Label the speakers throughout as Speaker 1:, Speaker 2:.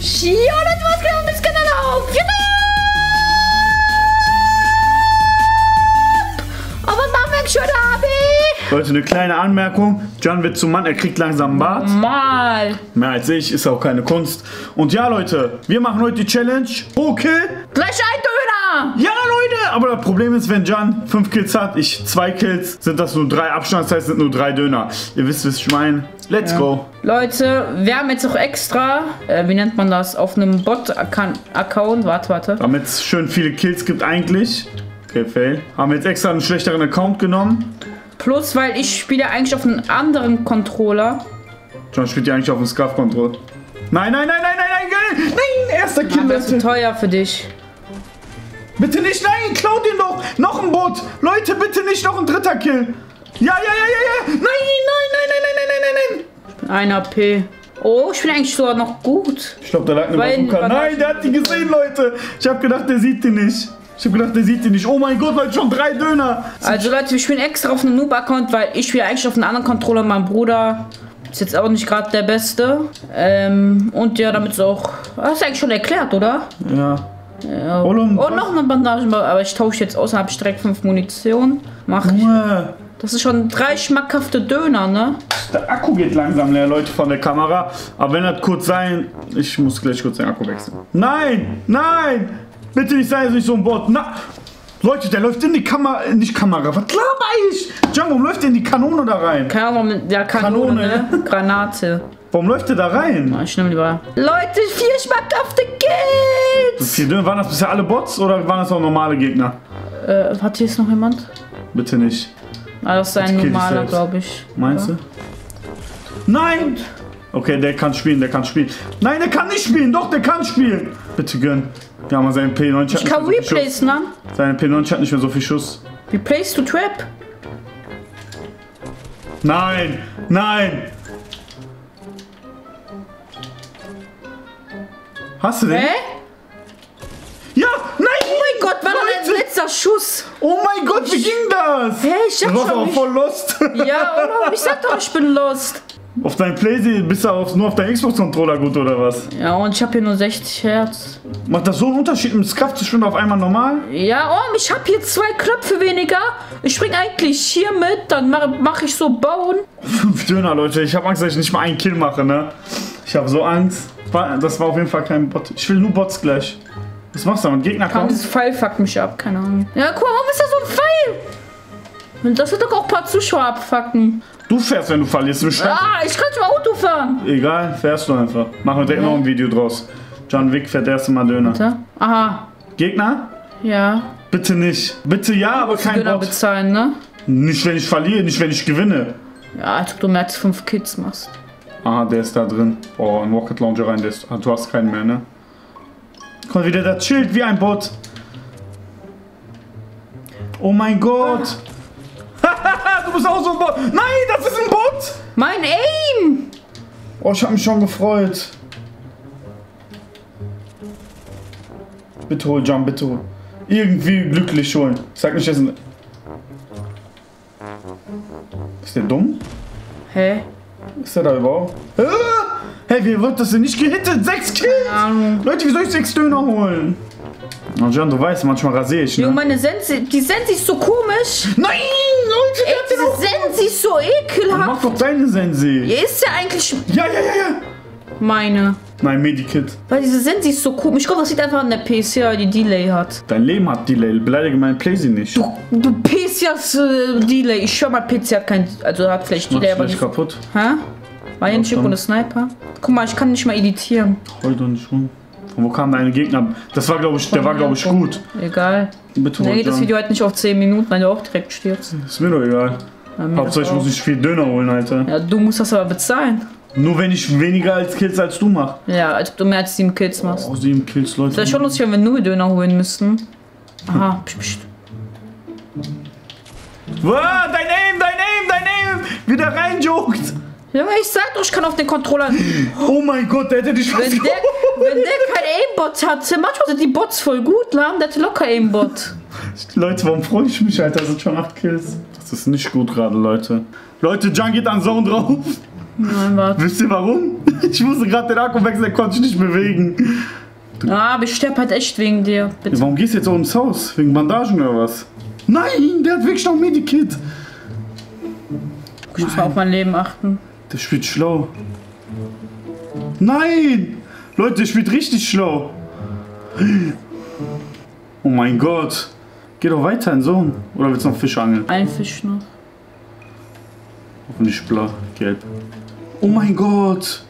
Speaker 1: Ja, Leute, was geht auf? Kanal auf? Aber dann weg schon, Abi.
Speaker 2: Leute, eine kleine Anmerkung. Can wird zum Mann, er kriegt langsam einen Bart.
Speaker 1: Mal.
Speaker 2: Mehr als ich, ist auch keine Kunst. Und ja, Leute, wir machen heute die Challenge. Pro Kill.
Speaker 1: Gleich ein Döner.
Speaker 2: Ja, Leute. Aber das Problem ist, wenn Can 5 Kills hat, ich 2 Kills, sind das nur 3 Abstand, das heißt, sind nur 3 Döner. Ihr wisst, was ich meine. Let's go.
Speaker 1: Leute, wir haben jetzt auch extra, wie nennt man das, auf einem Bot-Account, warte.
Speaker 2: Damit es schön viele Kills gibt eigentlich. Okay, fail. Haben wir jetzt extra einen schlechteren Account genommen.
Speaker 1: Plus, weil ich spiele eigentlich auf einen anderen Controller.
Speaker 2: Can spielt ja eigentlich auf dem Scuff-Controller. Nein, erster Kill,
Speaker 1: Das ist
Speaker 2: Leute.
Speaker 1: zu teuer für dich.
Speaker 2: Bitte nicht, nein, klaut den doch. Noch ein Bot. Leute, bitte nicht noch ein dritter Kill. Ja. Nein.
Speaker 1: 1 AP. Oh, ich bin eigentlich sogar noch gut.
Speaker 2: Ich glaube, da lag eine
Speaker 1: Weil-
Speaker 2: Bazooka. Nein, der hat die gesehen, Leute. Ich habe gedacht, der sieht die nicht. Oh mein Gott, Leute, schon 3 Döner.
Speaker 1: Also Leute, wir spielen extra auf einem Noob-Account, weil ich spiele eigentlich auf einem anderen Controller. Mein Bruder ist jetzt auch nicht gerade der Beste. Und ja, damit ist auch... Hast du eigentlich schon erklärt, oder?
Speaker 2: Ja.
Speaker 1: Und noch eine Bandage, aber ich tausche jetzt aus und habe direkt 5 Munition. Mach ich. Das ist schon 3 schmackhafte Döner, ne?
Speaker 2: Der Akku geht langsam leer, Leute, von der Kamera. Aber wenn das kurz sein... Ich muss gleich kurz den Akku wechseln. Nein! Bitte nicht sei es nicht so ein Bot. Leute, der läuft in die Kamera... Nicht Kamera, was laber ich? Can, warum läuft der in die Kanone da rein?
Speaker 1: Keine Ahnung, mit der Kanone, ne? Granate.
Speaker 2: Warum läuft der da rein?
Speaker 1: Ich nehme lieber. Leute, 4 schmackhafte Kills!
Speaker 2: 4 Döner, waren das bisher alle Bots oder waren das auch normale Gegner?
Speaker 1: Hat hier jetzt noch jemand?
Speaker 2: Bitte nicht.
Speaker 1: Ah, das ist ein
Speaker 2: Ich kill dich
Speaker 1: normaler,
Speaker 2: selbst.
Speaker 1: glaube ich.
Speaker 2: Meinst du? Nein! Okay, der kann spielen. Nein, der kann nicht spielen. Doch, der kann spielen. Bitte gönn. Ja, mal seinen P90
Speaker 1: Ich kann replace, ne?
Speaker 2: Seine P90 hat nicht mehr so viel Schuss.
Speaker 1: Replace to trap?
Speaker 2: Nein! Hast du den?
Speaker 1: Hä?
Speaker 2: Ja! Nein!
Speaker 1: Oh mein Gott, war das
Speaker 2: Leute!
Speaker 1: ein letzter Schuss?
Speaker 2: Oh mein Gott, wie ging das?
Speaker 1: Hä, ich
Speaker 2: Du
Speaker 1: sag
Speaker 2: warst aber
Speaker 1: schon.
Speaker 2: voll lost.
Speaker 1: Ja, oh, ich sag doch, ich bin lost.
Speaker 2: Auf deinem Playstation bist du nur auf deinem Xbox-Controller gut, oder was?
Speaker 1: Ja, und ich habe hier nur 60 Hertz.
Speaker 2: Macht das so einen Unterschied, mit Scuff zu spielen auf einmal normal?
Speaker 1: Ja, oh, ich habe hier 2 Knöpfe weniger. Ich spring eigentlich hier mit, dann mach ich so bauen.
Speaker 2: 5 Döner, Leute. Ich habe Angst, dass ich nicht mal einen Kill mache, ne? Ich habe so Angst. Das war auf jeden Fall kein Bot. Ich will nur Bots gleich. Was machst du, wenn Gegner
Speaker 1: Komm,
Speaker 2: kommen?
Speaker 1: dieses Pfeil fuckt mich ab, keine Ahnung. Ja, guck mal, warum ist da so ein Pfeil? Das wird doch auch ein paar Zuschauer abfucken.
Speaker 2: Du fährst, wenn du verlierst. Du schreibst.
Speaker 1: Ah, ich kann nicht mal Auto fahren.
Speaker 2: Egal, fährst du einfach. Machen wir direkt noch ein Video draus. John Wick fährt erst mal Döner.
Speaker 1: Warte. Aha,
Speaker 2: Gegner?
Speaker 1: ja.
Speaker 2: Bitte nicht. Bitte ja, aber kein
Speaker 1: Döner
Speaker 2: Bot.
Speaker 1: bezahlen, ne?
Speaker 2: Nicht, wenn ich verliere, nicht, wenn ich gewinne.
Speaker 1: Ja, als ob du mehr als 5 Kills machst.
Speaker 2: Aha, der ist da drin. Oh, in Rocket Launcher rein. Du hast keinen mehr, ne? Guck mal, wie der da chillt, wie ein Bot. Oh mein Gott. Du bist auch so ein Bot. Nein, das ist ein Bot.
Speaker 1: Mein Aim!
Speaker 2: Oh, ich hab mich schon gefreut. Bitte hol, Jump, bitte hol. Irgendwie glücklich holen. Sag nicht, dass ein... Ist der dumm?
Speaker 1: Hä?
Speaker 2: Ist der da überhaupt? Hey, wie wird das denn nicht gehittet? 6 Kills!
Speaker 1: Ahnung.
Speaker 2: Leute, wie soll ich 6 Döner holen? Oh, John, du weißt, manchmal rasiere ich,
Speaker 1: Junge,
Speaker 2: ne?
Speaker 1: meine Sensi, die Sensi ist so komisch.
Speaker 2: Nein, Leute,
Speaker 1: Ey, diese Sensi ist so ekelhaft.
Speaker 2: mach doch deine Sensi.
Speaker 1: Hier ist ja eigentlich
Speaker 2: Ja.
Speaker 1: meine.
Speaker 2: Nein, Medikit.
Speaker 1: Weil diese Sensi ist so komisch. Ich glaube, das liegt einfach an der PCA, die Delay hat.
Speaker 2: Dein Leben hat Delay. Beleidige meine Playsee nicht.
Speaker 1: Du PCAs Delay. Ich schwör mal, PC hat kein... Also hat vielleicht
Speaker 2: Mach
Speaker 1: Delay, aber
Speaker 2: dich
Speaker 1: nicht...
Speaker 2: kaputt.
Speaker 1: Hä? War ja nicht
Speaker 2: schon.
Speaker 1: irgendwo eine Sniper? Guck mal, ich kann nicht mal editieren.
Speaker 2: Heul doch nicht rum. Von wo kamen deine Gegner? Das war, glaube ich, der war, glaube ich, gut.
Speaker 1: Egal.
Speaker 2: Bitte
Speaker 1: Nee,
Speaker 2: hol,
Speaker 1: das
Speaker 2: John.
Speaker 1: Video halt nicht auf 10 Minuten, weil du auch direkt stirbst.
Speaker 2: Ist mir doch egal.
Speaker 1: Ja, mir
Speaker 2: Hauptsache,
Speaker 1: das
Speaker 2: ich muss
Speaker 1: auch.
Speaker 2: nicht viel Döner holen, Alter.
Speaker 1: Ja, du musst das aber bezahlen.
Speaker 2: Nur wenn ich weniger als Kills als du mach.
Speaker 1: Ja, als ob du mehr als 7 Kills machst.
Speaker 2: Oh, 7 Kills, Leute.
Speaker 1: Das wäre schon lustig, wenn wir nur Döner holen müssten. Aha, pst.
Speaker 2: Wow, dein Aim! Wie der reinjoked!
Speaker 1: Junge, ich sag doch, ich kann auf den Controller...
Speaker 2: Oh mein Gott, der hätte dich fast
Speaker 1: Wenn der kein Aimbot hatte, manchmal sind die Bots voll gut, ne? Der hatte locker Aimbot.
Speaker 2: Leute, warum freue ich mich, Alter? Das sind schon 8 Kills. Das ist nicht gut gerade, Leute. Leute, Can geht an Zone drauf.
Speaker 1: Nein, warte.
Speaker 2: Wisst ihr warum? Ich musste gerade den Akku wechseln, der konnte ich nicht bewegen.
Speaker 1: Ja, aber ich sterbe halt echt wegen dir. Bitte.
Speaker 2: Ja, warum gehst du jetzt auch ins Haus? Wegen Bandagen oder was? Nein, der hat wirklich noch ein Medikit.
Speaker 1: Ich muss mal auf mein Leben achten.
Speaker 2: Der spielt schlau. Nein! Leute, der spielt richtig schlau. Oh mein Gott. Geh doch weiter in Sohn. Oder willst du noch Fisch angeln?
Speaker 1: Ein Fisch noch.
Speaker 2: Hoffentlich blau, gelb. Oh mein Gott.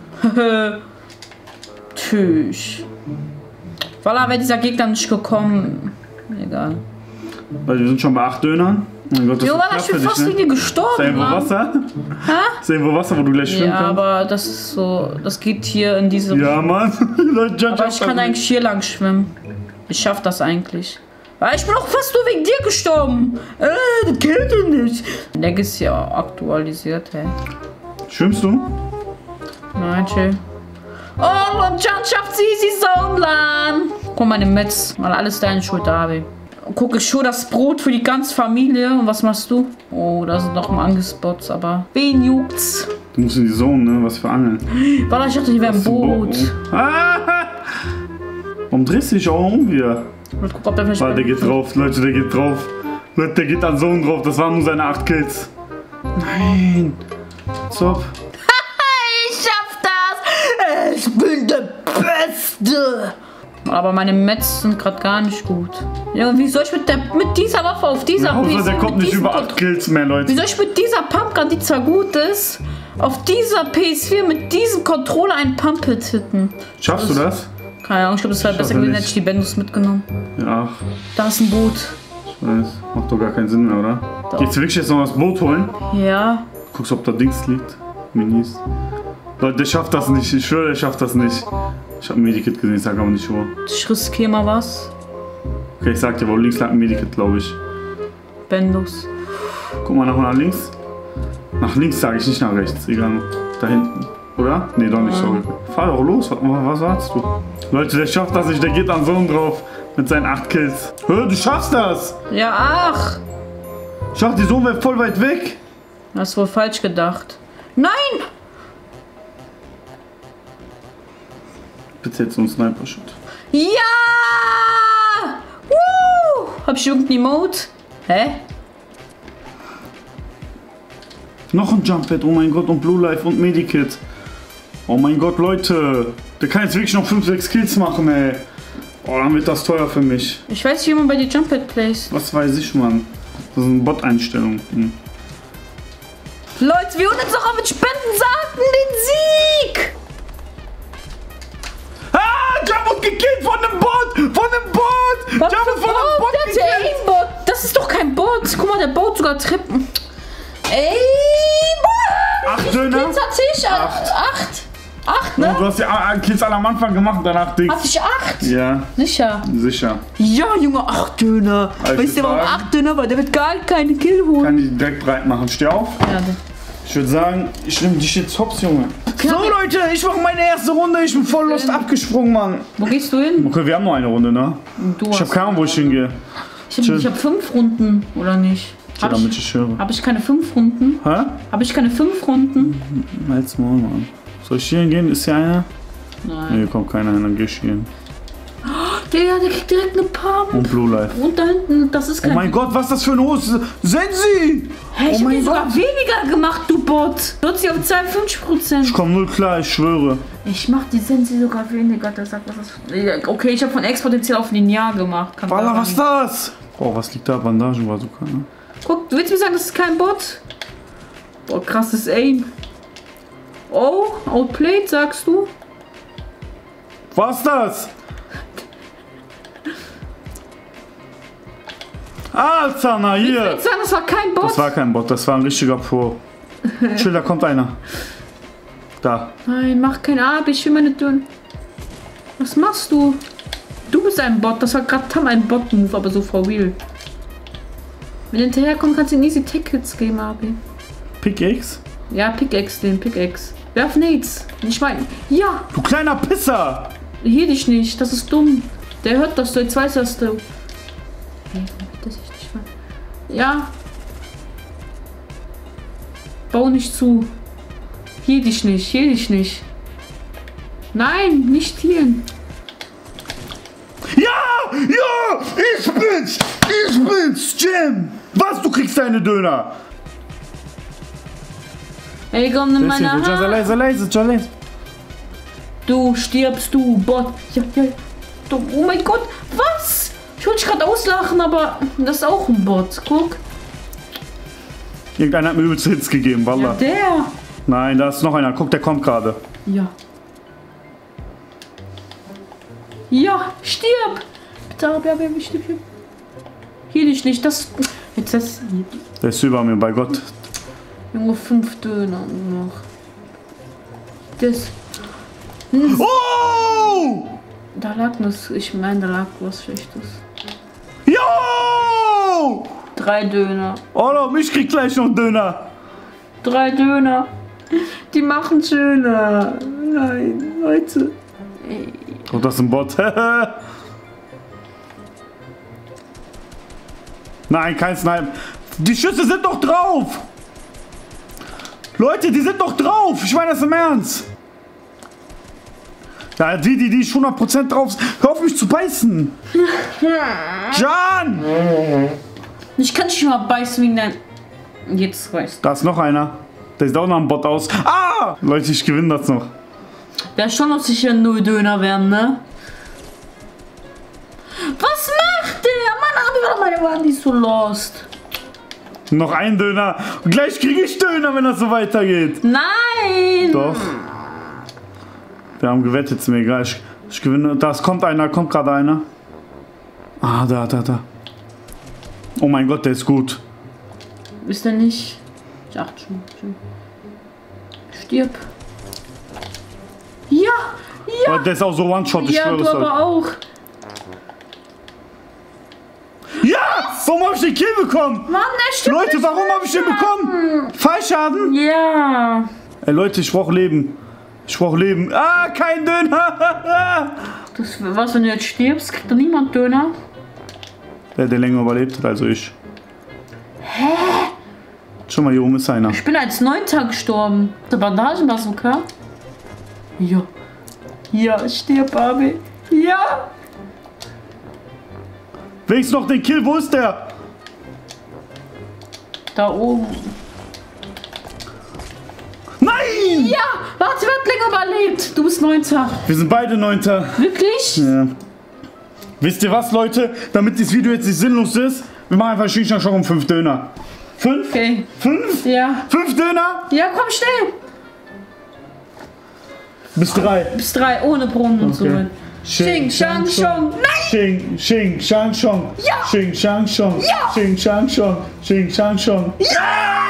Speaker 1: Tschüss. Voilà, wäre dieser Gegner nicht gekommen. Egal.
Speaker 2: Weil wir sind schon bei 8 Dönern. Oh mein Gott, das
Speaker 1: Jo,
Speaker 2: ist
Speaker 1: Voilà,
Speaker 2: knapp
Speaker 1: ich bin
Speaker 2: für dich,
Speaker 1: fast
Speaker 2: ne?
Speaker 1: wegen dir gestorben,
Speaker 2: Ist da irgendwo
Speaker 1: Mann.
Speaker 2: Wasser?
Speaker 1: Hä?
Speaker 2: Ist da irgendwo Wasser, wo du gleich schwimmen
Speaker 1: Ja,
Speaker 2: kannst?
Speaker 1: aber das ist so, das geht hier in diese...
Speaker 2: Ja, Mann. Leute, John
Speaker 1: aber ich kann eigentlich hier lang schwimmen. Ich schaff das eigentlich. Weil ich bin auch fast nur wegen dir gestorben. Das geht doch nicht. Leg ist ja aktualisiert, hey.
Speaker 2: Schwimmst du?
Speaker 1: Nein, chill. Oh, und John schafft sie Soundland. Guck mal, den Metz. Mal alles deine Schuld, Abi. Guck, ich schon das Brot für die ganze Familie. Und was machst du? Oh, da sind noch mal Angespots, aber wen juckt's?
Speaker 2: Du musst in die Zone, ne? Was für Angeln.
Speaker 1: Weil ich dachte, hier wäre ein Boot.
Speaker 2: Ah! Warum drehst du dich auch um wieder?
Speaker 1: Und guck, ob der vielleicht...
Speaker 2: Warte, der geht drauf, Leute, der geht drauf. Leute, der geht an Zone drauf. Das waren nur seine 8 Kills. Nein. Stop.
Speaker 1: Ich schaff das! Ich bin der Beste! Aber meine Mets sind gerade gar nicht gut. Ja, wie soll ich mit dieser Waffe auf dieser
Speaker 2: Hauptsache, der kommt nicht über 8 Kills mehr,
Speaker 1: Wie
Speaker 2: Leute.
Speaker 1: soll ich mit dieser Pumpgun, die zwar gut ist, auf dieser PS4 mit diesem Controller einen Pump-Hit hitten?
Speaker 2: Schaffst du das?
Speaker 1: Keine Ahnung, ich glaube, das wäre besser
Speaker 2: Schaffe
Speaker 1: gewesen,
Speaker 2: nicht.
Speaker 1: hätte ich die Bendus mitgenommen.
Speaker 2: Ja,
Speaker 1: Da ist ein Boot.
Speaker 2: ich weiß. Macht doch gar keinen Sinn mehr, oder?
Speaker 1: Doch.
Speaker 2: Geht's wirklich jetzt noch das Boot holen?
Speaker 1: Ja.
Speaker 2: Guckst, ob da Dings liegt. Minis. Leute, der schafft das nicht. Ich schwöre, der schafft das nicht. Ich habe ein Medikit gesehen, ich sag aber nicht wo.
Speaker 1: Ich riskiere mal was.
Speaker 2: Okay, ich sag dir, wo links lag ein Medikit, glaube ich.
Speaker 1: Bendus.
Speaker 2: Guck mal nach links. Nach links sage ich, nicht nach rechts. Egal. Da hinten. Oder? Nee, doch nicht, sorry. Fahr doch los. Was sagst du? Leute, der schafft das nicht. Der geht an Sohn drauf. Mit seinen 8 Kills. Hör, du schaffst das.
Speaker 1: Ja, ach.
Speaker 2: Schaff, die Sohn wäre voll weit weg.
Speaker 1: Hast wohl falsch gedacht. Nein!
Speaker 2: Bitte jetzt so einen Sniper-Shot.
Speaker 1: Ja! Woo! Hab ich irgendein Emote? Hä?
Speaker 2: Noch ein Jump-Pad, oh mein Gott, und Blue Life und Medikit. Oh mein Gott, Leute. Der kann jetzt wirklich noch 5, 6 Kills machen, ey. Oh, dann wird das teuer für mich.
Speaker 1: Ich weiß nicht, wie man bei dir Jump-Pad placed.
Speaker 2: Was weiß ich, Mann. Das sind Bot-Einstellungen.
Speaker 1: Leute, wir holen uns doch auch mit Spendensachen den Sieg!
Speaker 2: Ah, Jumbo gekillt von einem Bot! Von einem Bot!
Speaker 1: Was
Speaker 2: Jumbo
Speaker 1: für
Speaker 2: von einem Bot
Speaker 1: Der ist ja
Speaker 2: gekillt!
Speaker 1: Aimbot. Das ist doch kein Bot. Guck mal, der baut sogar Treppen. Ey,
Speaker 2: 8 Döner?
Speaker 1: Kills hatte ich? 8. 8, ne?
Speaker 2: Du hast ja Kills alle am Anfang gemacht, danach Dings.
Speaker 1: Hatte ich 8?
Speaker 2: Ja,
Speaker 1: Sicher.
Speaker 2: sicher.
Speaker 1: Ja, Junge, 8 Döner.
Speaker 2: Also
Speaker 1: Weißt du, warum
Speaker 2: sagen-
Speaker 1: 8 Döner? Weil der wird gar keine Kill holen.
Speaker 2: Kann die direkt breit machen. Steh auf.
Speaker 1: Ja,
Speaker 2: Ich würde sagen, ich nehme dich jetzt hops, Junge.
Speaker 1: Okay,
Speaker 2: So, Leute, ich mache meine erste Runde. Ich bin voll lost abgesprungen, Mann.
Speaker 1: wo gehst du hin?
Speaker 2: Okay, wir haben noch eine Runde, ne?
Speaker 1: Du
Speaker 2: Ich habe keine Ahnung, wo ich hingehe.
Speaker 1: Ich hab 5 Runden, oder nicht?
Speaker 2: Ja, damit ich höre.
Speaker 1: Hab ich keine 5 Runden?
Speaker 2: Hä?
Speaker 1: Hab ich keine 5 Runden?
Speaker 2: Halt's mal, Mann. Soll ich hier hingehen? Ist hier einer?
Speaker 1: Nein.
Speaker 2: Nee, kommt keiner hin, dann geh ich hier hin.
Speaker 1: Der kriegt direkt eine Pump.
Speaker 2: Und Blue Life.
Speaker 1: Und da hinten, das ist
Speaker 2: Oh
Speaker 1: kein...
Speaker 2: mein Gott, was ist das für ein Hose? Sensi!
Speaker 1: Hey, ich
Speaker 2: oh
Speaker 1: hab
Speaker 2: mein
Speaker 1: dir sogar
Speaker 2: Gott.
Speaker 1: weniger gemacht, du Bot. Du hast sie auf 52%.
Speaker 2: Ich komm null klar, ich schwöre.
Speaker 1: Ich mach die Sensi sogar weniger. Der sagt, was ist... Okay, ich habe von exponentiell auf linear gemacht. Kann
Speaker 2: Walla,
Speaker 1: daran
Speaker 2: was ist
Speaker 1: liegen.
Speaker 2: das? Oh, was liegt da? Bandagen war so ne?
Speaker 1: Guck, du willst mir sagen, das ist kein Bot? Boah, krasses Aim. Oh, outplayed, sagst du?
Speaker 2: Was ist das? Alter, na
Speaker 1: Ich
Speaker 2: hier!
Speaker 1: würde sagen, das war kein Bot.
Speaker 2: Das war kein Bot, das war ein richtiger Pro. Chill, da kommt einer. Da.
Speaker 1: Nein, mach kein Ab, ich will meine Türen. Was machst du? Du bist ein Bot, das war gerade Tam ein Bot-Move, aber so for real. Wenn du hinterherkommst, kannst du ihm easy Tickets geben, Abi.
Speaker 2: Pickaxe?
Speaker 1: Ja, Pickaxe, den Pickaxe. Werf Nades. Ich meine, ja,
Speaker 2: Du kleiner Pisser!
Speaker 1: hier dich nicht, das ist dumm. Der hört das, du jetzt weißt das du. Hey, das ich nicht mal. Ja. Bau nicht zu. Hier dich nicht, hier dich nicht. Nein, nicht hier.
Speaker 2: Ja, ja, ich bin's, Jim. Was, du kriegst deine Döner?
Speaker 1: Ey, komm, nimm meine Hand.
Speaker 2: Leise.
Speaker 1: Du stirbst, du Bot. Ja. Du, oh mein Gott, was? Ich wollte dich gerade auslachen, aber das ist auch ein Bot. Guck.
Speaker 2: Irgendeiner hat mir übelst Hits gegeben, Wallah.
Speaker 1: Ja, der.
Speaker 2: Nein, da ist noch einer. Guck, der kommt gerade.
Speaker 1: Ja. Ja, stirb. Bitte, stirb. Hier dich nicht, das... Jetzt das...
Speaker 2: Der ist über mir, bei Gott.
Speaker 1: Junge, 5 Döner noch. Das...
Speaker 2: Oh!
Speaker 1: Da lag was, ich meine, da lag was Schlechtes.
Speaker 2: Jo!
Speaker 1: 3 Döner.
Speaker 2: Oh, mich kriegt gleich noch einen Döner.
Speaker 1: 3 Döner. Die machen schöner. Nein, Leute.
Speaker 2: Oh, das ist ein Bot. Nein, kein Snipe. Die Schüsse sind doch drauf. Leute, die sind doch drauf. Ich meine das im Ernst. Ja, die 100% drauf sind. Hör auf mich zu beißen. Jan!
Speaker 1: Ich kann dich mal beißen wegen dein... Jetzt weißt du.
Speaker 2: Da ist noch einer. Der sieht auch noch ein Bot aus. Ah! Leute, ich gewinne das noch.
Speaker 1: Der ist schon noch sicher 0 Döner werden, ne? Was macht der? Mann, meine waren die so lost.
Speaker 2: Noch ein Döner. Und gleich kriege ich Döner, wenn das so weitergeht.
Speaker 1: Nein!
Speaker 2: Doch. Wir haben gewettet, ist mir egal. Ich gewinne. Da kommt gerade einer. Ah, da. Oh mein Gott, der ist gut.
Speaker 1: Ist der nicht? Ich achte schon. Stirb. Ja!
Speaker 2: Aber der ist auch so One-Shot, ich
Speaker 1: Ja,
Speaker 2: schwöre
Speaker 1: du
Speaker 2: es
Speaker 1: aber
Speaker 2: halt.
Speaker 1: auch.
Speaker 2: Ja! Warum habe ich den Kill bekommen?
Speaker 1: Mann, der stirbt.
Speaker 2: Leute, warum habe ich den bekommen? Fallschaden?
Speaker 1: Ja.
Speaker 2: Ey, Leute, ich brauche Leben. Ah, kein Döner.
Speaker 1: Was, wenn du jetzt stirbst, kriegt doch niemand Döner?
Speaker 2: Der länger überlebt hat, also ich. Hä? Schon mal, hier oben ist einer.
Speaker 1: Ich bin als 9. gestorben. Der Bandagenbazooka? Ja. Ja, stirb, Abi. Ja.
Speaker 2: Wenigstens noch den Kill, wo ist der?
Speaker 1: Da oben.
Speaker 2: Nein!
Speaker 1: Ja, warte, wer hat länger überlebt? Du bist 9.
Speaker 2: Wir sind beide 9.
Speaker 1: Wirklich?
Speaker 2: Ja. Wisst ihr was, Leute? Damit das Video jetzt nicht sinnlos ist, wir machen einfach Xing Shang Shong um 5 Döner. 5?
Speaker 1: Okay.
Speaker 2: 5?
Speaker 1: Ja.
Speaker 2: 5 Döner?
Speaker 1: Ja, komm schnell.
Speaker 2: Bis 3.
Speaker 1: Bis 3, ohne Brunnen und so. Xing Shang Shong. Nein!
Speaker 2: Xing Shang Shong.
Speaker 1: Ja!
Speaker 2: Xing Shang Shong.
Speaker 1: Ja!
Speaker 2: Xing Shang Shong. Xing Shang Shong.
Speaker 1: Ja!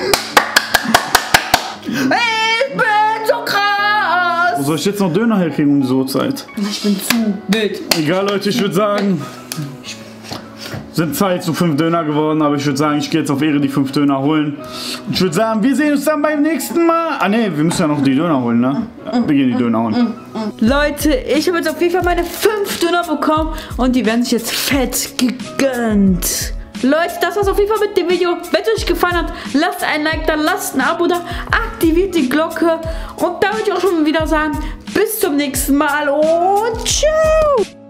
Speaker 1: Ich bin so krass!
Speaker 2: Wo soll ich jetzt noch Döner herkriegen um diese Uhrzeit?
Speaker 1: Ich bin zu wild.
Speaker 2: Egal, Leute, ich würde sagen, sind 2 zu 5 Döner geworden, aber ich würde sagen, ich gehe jetzt auf Ehre die 5 Döner holen. Und ich würde sagen, wir sehen uns dann beim nächsten Mal. Ah ne, wir müssen ja noch die Döner holen, ne? Ja, wir gehen die Döner holen.
Speaker 1: Leute, ich habe jetzt auf jeden Fall meine 5 Döner bekommen und die werden sich jetzt fett gegönnt. Leute, das war's auf jeden Fall mit dem Video. Wenn es euch gefallen hat, lasst ein Like da, lasst ein Abo da, aktiviert die Glocke und da würde ich auch schon wieder sagen, bis zum nächsten Mal und ciao!